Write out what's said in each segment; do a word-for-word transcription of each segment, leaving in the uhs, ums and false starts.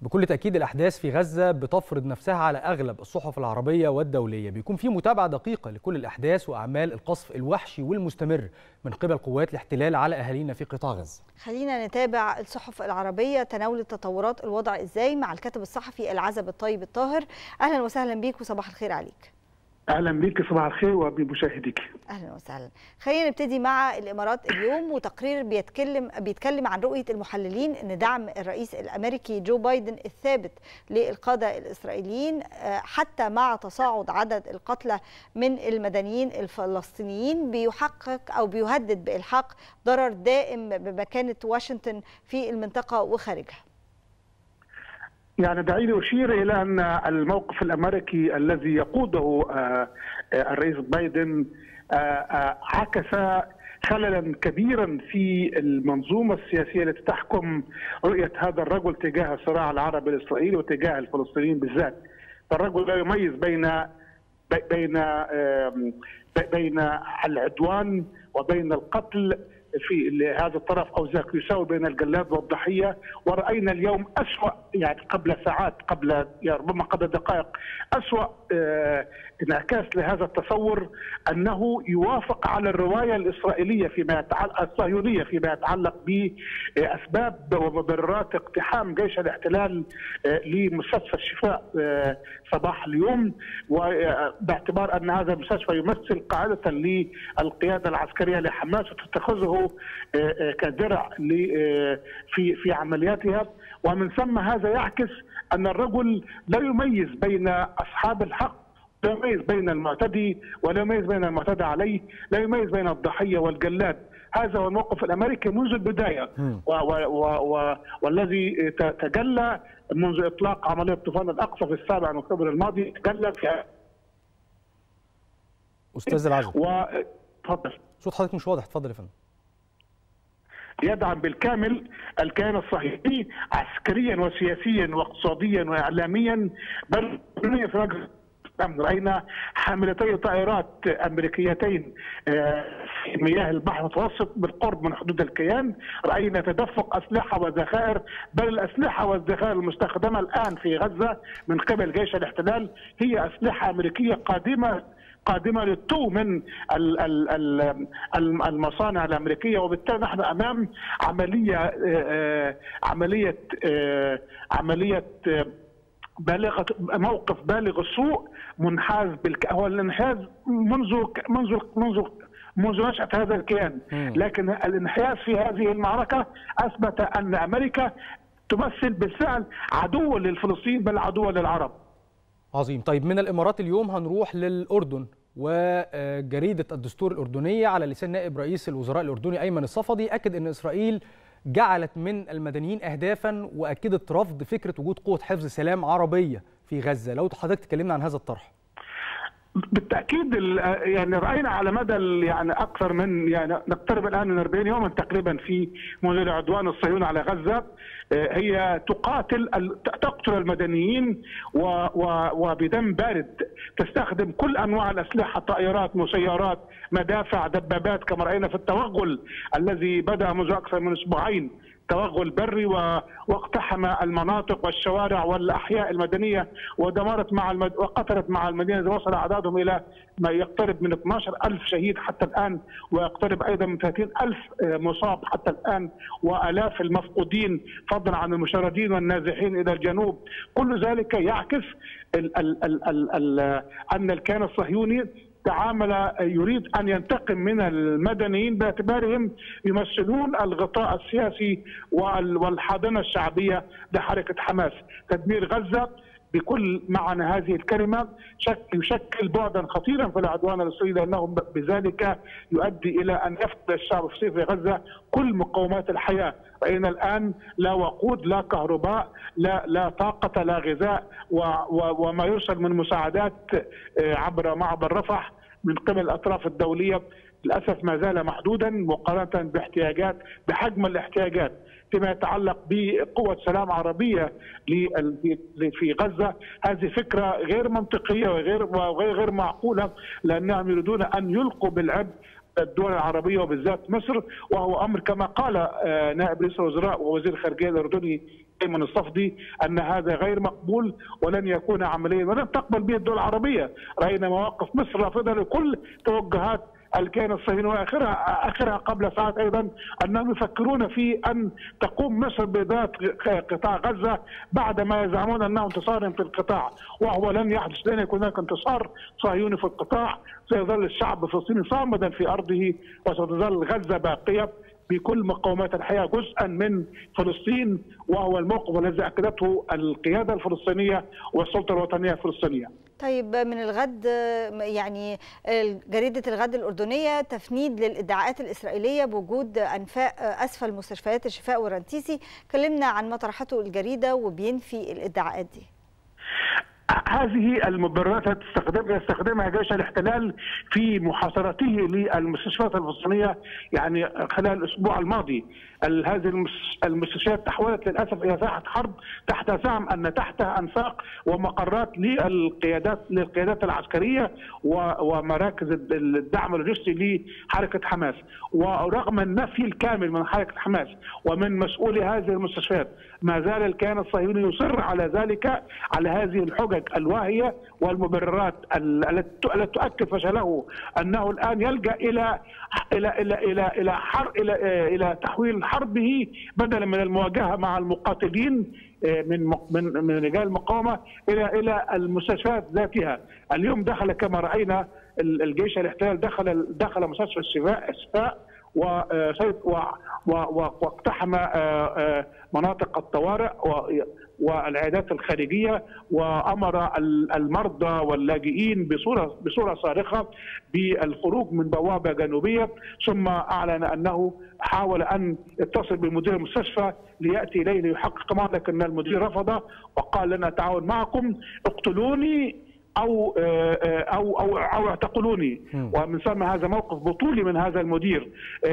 بكل تأكيد الأحداث في غزة بتفرض نفسها على أغلب الصحف العربية والدولية. بيكون في متابعة دقيقة لكل الأحداث وأعمال القصف الوحشي والمستمر من قبل قوات الاحتلال على أهالينا في قطاع غزة. خلينا نتابع الصحف العربية تناولت تطورات الوضع إزاي مع الكاتب الصحفي العزب الطيب الطاهر. أهلا وسهلا بيك وصباح الخير عليك. اهلا بيك، صباح الخير وبمشاهديك. اهلا وسهلا. خلينا نبتدي مع الامارات اليوم، وتقرير بيتكلم بيتكلم عن رؤيه المحللين ان دعم الرئيس الامريكي جو بايدن الثابت للقاده الاسرائيليين حتى مع تصاعد عدد القتلى من المدنيين الفلسطينيين بيحقق او بيهدد بالحاق ضرر دائم بمكانه واشنطن في المنطقه وخارجها. يعني دعيني أشير إلى أن الموقف الأمريكي الذي يقوده الرئيس بايدن عكس خللا كبيرا في المنظومة السياسية التي تحكم رؤية هذا الرجل تجاه الصراع العربي الإسرائيلي وتجاه الفلسطينيين بالذات. الرجل لا يميز بين بين بين العدوان وبين القتل في هذا الطرف او ذاك، يساوي بين الجلاد والضحيه. وراينا اليوم اسوأ، يعني قبل ساعات، قبل يعني ربما قبل دقائق، اسوأ آه انعكاس لهذا التصور انه يوافق على الروايه الاسرائيليه فيما يتعلق الصهيونيه فيما يتعلق باسباب ومبررات اقتحام جيش الاحتلال آه لمستشفى الشفاء آه صباح اليوم، وباعتبار ان هذا المستشفى يمثل قاعده للقياده العسكريه لحماس وتتخذه كدرع في في عملياتها. ومن ثم هذا يعكس ان الرجل لا يميز بين اصحاب الحق، لا يميز بين المعتدي ولا يميز بين المعتدى عليه، لا يميز بين الضحيه والجلاد. هذا هو الموقف الامريكي منذ البدايه، و و و و والذي تجلى منذ اطلاق عمليه طوفان الاقصى في السابع من اكتوبر الماضي، تجلى في استاذ العزب. و اتفضل. صوت حضرتك مش واضح، اتفضل يا فندم. يدعم بالكامل الكيان الصهيوني عسكريا وسياسيا واقتصاديا واعلاميا، بل في وجه راينا حاملتي طائرات امريكيتين في مياه البحر المتوسط بالقرب من حدود الكيان، راينا تدفق اسلحه وذخائر، بل الاسلحه والذخائر المستخدمه الان في غزه من قبل جيش الاحتلال هي اسلحه امريكيه قادمه قادمه للتو من المصانع الامريكيه. وبالتالي نحن امام عمليه عمليه عمليه بالغه موقف بالغ السوء منحاز بالك... هو الانحياز منذ منذ منذ منذ نشأة هذا الكيان، لكن الانحياز في هذه المعركه اثبت ان امريكا تمثل بالفعل عدوا للفلسطينيين بل عدوا للعرب. عظيم. طيب من الامارات اليوم هنروح للاردن، وجريده الدستور الاردنيه على لسان نائب رئيس الوزراء الاردني ايمن الصفدي اكد ان اسرائيل جعلت من المدنيين اهدافا، واكدت رفض فكره وجود قوه حفظ سلام عربيه في غزه. لو حضرتك تكلمنا عن هذا الطرح. بالتاكيد يعني راينا على مدى يعني اكثر من يعني نقترب الان من أربعين يوما تقريبا في منذ العدوان الصهيوني على غزه، هي تقاتل تقتل المدنيين وبدم بارد، تستخدم كل انواع الاسلحه، طائرات، مسيرات، مدافع، دبابات، كما راينا في التوغل الذي بدا منذ اكثر من اسبوعين، توغل بري، واقتحم المناطق والشوارع والاحياء المدنيه ودمرت مع المد... وقتلت مع المدينه، وصل اعدادهم الى ما يقترب من اثني عشر ألف شهيد حتى الان، ويقترب ايضا من ثلاثين ألف مصاب حتى الان، والاف المفقودين فضلا عن المشردين والنازحين الى الجنوب. كل ذلك يعكس ال... ال... ال... ال... ال... ان الكيان الصهيوني تعامل يريد أن ينتقم من المدنيين باعتبارهم يمثلون الغطاء السياسي والحاضنة الشعبية لحركة حماس. تدمير غزة بكل معنى هذه الكلمة يشكل بعدا خطيرا في العدوان الإسرائيلي، لأنه بذلك يؤدي إلى أن يفقد الشعب في غزة كل مقومات الحياة. رأينا الآن لا وقود، لا كهرباء، لا لا طاقة، لا غذاء، وما يرسل من مساعدات عبر معبر رفح من قبل الأطراف الدولية للأسف ما زال محدودا مقارنة باحتياجات بحجم الاحتياجات. فيما يتعلق بقوة سلام عربية في غزة، هذه فكرة غير منطقية وغير غير معقولة، لأنهم يريدون أن يلقوا بالعبء الدول العربية وبالذات مصر، وهو أمر كما قال نائب رئيس الوزراء ووزير الخارجية الأردني ايمن الصفدي ان هذا غير مقبول ولن يكون عمليا ولن تقبل به الدول العربيه. راينا مواقف مصر رافضه لكل توجهات الكيان الصهيوني، واخرها اخرها قبل ساعات ايضا انهم يفكرون في ان تقوم مصر بذات قطاع غزه بعدما يزعمون انه انتصار في القطاع، وهو لن يحدث، لن يكون هناك انتصار صهيوني في القطاع. سيظل الشعب الفلسطيني صامدا في ارضه، وستظل غزه باقيه بكل مقومات الحياه جزءا من فلسطين، وهو الموقف الذي اكدته القياده الفلسطينيه والسلطه الوطنيه الفلسطينيه. طيب من الغد، يعني جريدة الغد الأردنية تفنيد للإدعاءات الإسرائيلية بوجود أنفاق أسفل مستشفيات الشفاء والرنتيسي. كلمنا عن ما طرحته الجريدة وبينفي الإدعاءات دي. هذه المبررات تستخدمها يستخدمها جيش الاحتلال في محاصرته للمستشفيات الفلسطينيه، يعني خلال الاسبوع الماضي هذه المستشفيات تحولت للاسف الى ساحه حرب تحت زعم ان تحتها انفاق ومقرات للقيادات للقيادات العسكريه ومراكز الدعم اللوجستي لحركه حماس. ورغم النفي الكامل من حركه حماس ومن مسؤولي هذه المستشفيات، ما زال الكيان الصهيوني يصر على ذلك، على هذه الحجج الواهيه والمبررات التي تؤكد فشله، انه الان يلجا الى الى الى الى الى حر الى الى تحويل حربه بدلا من المواجهه مع المقاتلين من من من رجال المقاومه الى الى المستشفيات ذاتها. اليوم دخل كما راينا الجيش الاحتلال دخل دخل مستشفى الشفاء الشفاء واقتحم مناطق الطوارئ والعيادات الخارجيه، وامر المرضى واللاجئين بصوره بصوره صارخه بالخروج من بوابه جنوبيه، ثم اعلن انه حاول ان يتصل بمدير المستشفى لياتي اليه ليحقق معه، لكن المدير رفض وقال لن اتعاون معكم، اقتلوني او او او او اعتقلوني. ومن ثم هذا موقف بطولي من هذا المدير.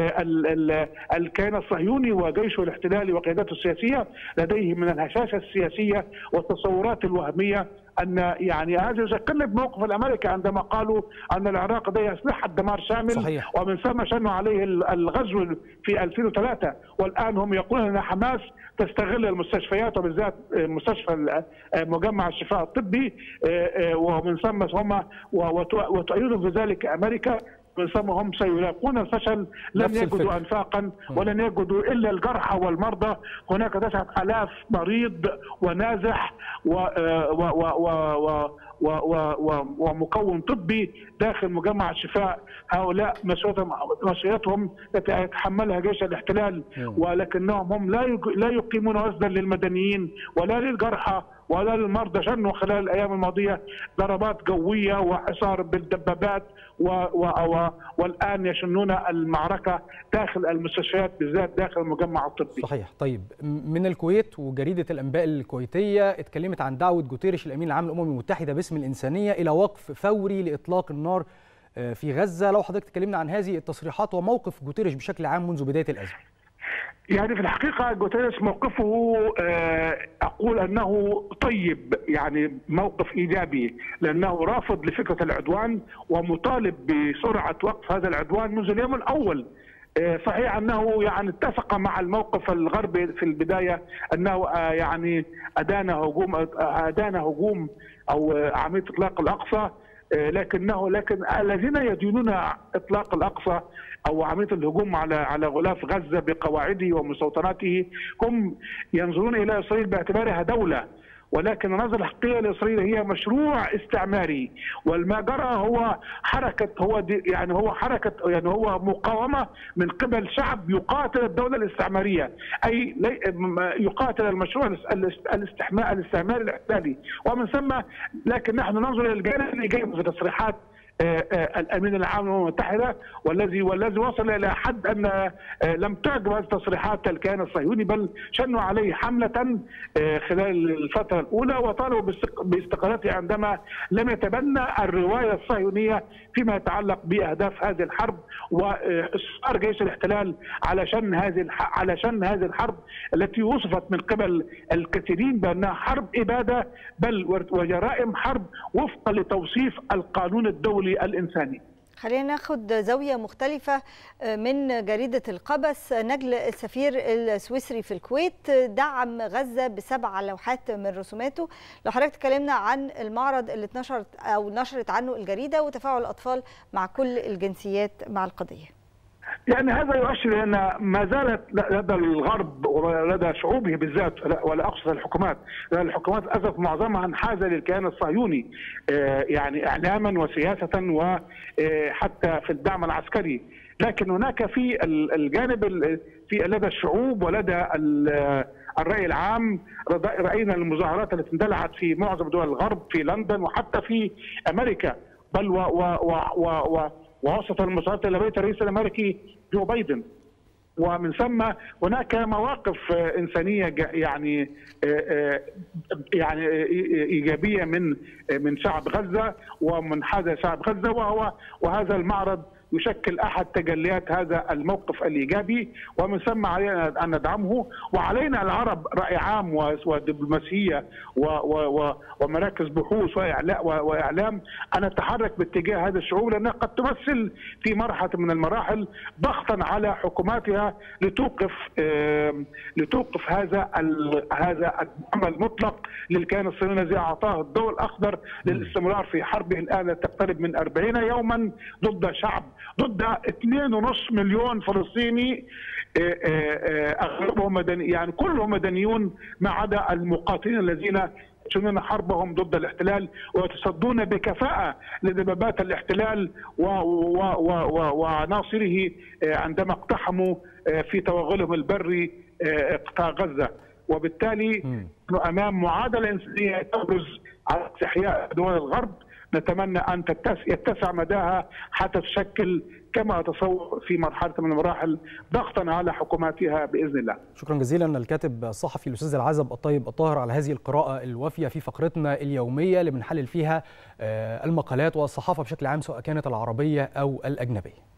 الكيان الصهيوني وجيشه الاحتلالي وقيادته السياسيه لديه من الهشاشه السياسيه والتصورات الوهميه، ان يعني هذا يذكرنا بموقف الامريكي عندما قالوا ان العراق لديه اسلحه دمار شامل. صحيح. ومن ثم شنوا عليه الغزو في ألفين وثلاثة، والان هم يقولون ان حماس تستغل المستشفيات وبالذات مستشفى مجمع الشفاء الطبي، ومن ثم هم وتؤيدهم في ذلك امريكا، من ثم هم سيلاقون الفشل، لن يجدوا انفاقا ولن يجدوا الا الجرحى والمرضى. هناك تسعة آلاف مريض ونازح و و و و و ومكون طبي داخل مجمع الشفاء. هؤلاء مسؤوليتهم التي يتحملها جيش الاحتلال، ولكنهم هم لا لا يقيمون وزنا للمدنيين ولا للجرحى ولا للمرضى. شنوا خلال الايام الماضيه ضربات جويه وحصار بالدبابات و و والان يشنون المعركه داخل المستشفيات بالذات داخل المجمع الطبي. صحيح. طيب من الكويت وجريده الانباء الكويتيه اتكلمت عن دعوه جوتيريش الامين العام للامم المتحده باسم الانسانيه الى وقف فوري لاطلاق النار في غزه. لو حضرتك تكلمنا عن هذه التصريحات وموقف جوتيريش بشكل عام منذ بدايه الازمه. يعني في الحقيقة جوتيريش موقفه أقول أنه طيب، يعني موقف إيجابي، لأنه رافض لفكرة العدوان ومطالب بسرعة وقف هذا العدوان منذ اليوم الأول. صحيح أنه يعني اتفق مع الموقف الغربي في البداية أنه يعني أدان هجوم أدان هجوم أو عملية إطلاق الأقصى، لكنه لكن الذين يدينون إطلاق الأقصى أو عملية الهجوم على على غلاف غزة بقواعده ومستوطناته هم ينظرون إلى إسرائيل باعتبارها دولة، ولكن النظرة الحقيقية لإسرائيل هي مشروع استعماري، والما جرى هو حركة هو يعني هو حركة يعني هو مقاومة من قبل شعب يقاتل الدولة الاستعمارية، أي يقاتل المشروع الاستحماء الاستعماري الاحتلالي. ومن ثم لكن نحن ننظر إلى الجانب الإيجابي في تصريحات الامين العام للامم المتحده، والذي والذي وصل الى حد ان لم تعجب هذه التصريحات الكيان الصهيوني، بل شنوا عليه حمله خلال الفتره الاولى وطالبوا باستقالته عندما لم يتبنى الروايه الصهيونيه فيما يتعلق باهداف هذه الحرب واصرار جيش الاحتلال على شن هذه على شن هذه الحرب التي وصفت من قبل الكثيرين بانها حرب اباده بل وجرائم حرب وفقا لتوصيف القانون الدولي الإنساني. خلينا ناخد زاوية مختلفة من جريدة القبس. نجل السفير السويسري في الكويت دعم غزة بسبع لوحات من رسوماته. لو حضرتك تكلمنا عن المعرض اللي اتنشرت أو نشرت عنه الجريدة وتفاعل الأطفال مع كل الجنسيات مع القضية. يعني هذا يؤشر ان ما زالت لدى الغرب ولدى شعوبه بالذات، ولا اقصد الحكومات، الحكومات للاسف معظمها انحازه للكيان الصهيوني يعني اعلاما وسياسه وحتى في الدعم العسكري، لكن هناك في الجانب في لدى الشعوب ولدى الراي العام راينا المظاهرات التي اندلعت في معظم دول الغرب، في لندن وحتى في امريكا، بل و و و و ووسط المظاهرات الى بيت الرئيس الامريكي جو بايدن. ومن ثم هناك مواقف انسانيه يعني يعني ايجابيه من من شعب غزه ومن هذا شعب غزه، وهو وهذا المعرض يشكل احد تجليات هذا الموقف الايجابي، ومن ثم علينا ان ندعمه. وعلينا العرب راي عام ودبلوماسيه ومراكز بحوث واعلام ان نتحرك باتجاه هذه الشعوب، لانها قد تمثل في مرحله من المراحل ضغطا على حكوماتها لتوقف لتوقف هذا هذا الدعم المطلق للكيان الصهيوني الذي اعطاه الضوء الاخضر للاستمرار في حربه الان تقترب من أربعين يوما ضد شعب ضد اثنين ونصف مليون فلسطيني، اغلبهم مدني يعني كلهم مدنيون ما عدا المقاتلين الذين يشنون حربهم ضد الاحتلال ويتصدون بكفاءة لدبابات الاحتلال وعناصره عندما اقتحموا في توغلهم البري قطاع غزة. وبالتالي نحن امام معادلة انسانية تبرز على استحياء دول الغرب، نتمنى ان يتسع مداها حتى تشكل كما اتصور في مرحله من المراحل ضغطا على حكوماتها باذن الله. شكرا جزيلا الكاتب الصحفي الاستاذ العزب الطيب الطاهر على هذه القراءه الوافيه في فقرتنا اليوميه اللي بنحلل فيها المقالات والصحافه بشكل عام سواء كانت العربيه او الاجنبيه.